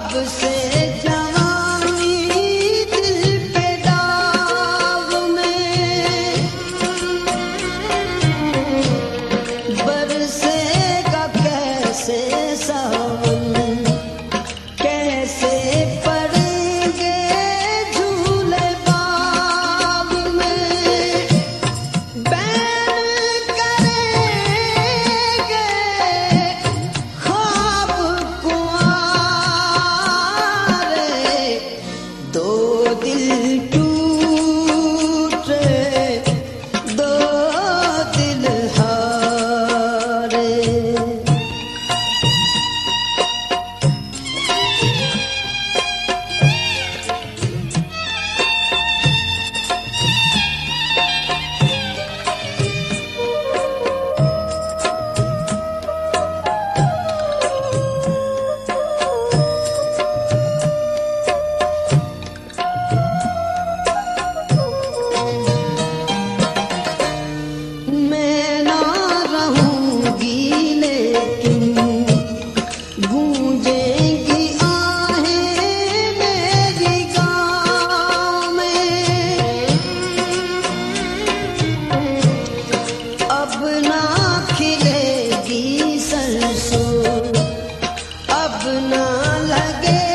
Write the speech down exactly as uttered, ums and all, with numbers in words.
से जवानी दिल पे दाग में बरसेगा कैसे सावन, कैसे पड़ेंगे झूले बाग में। बैन करेंगे ख्वाब कुंवारे, दो दिल टूटे दो दिल हारे। मैं ना रहूंगी लेकिन गूंजेंगी आहें मेरी गाँव में। अब ना खिलेगी सरसों, अब ना लगे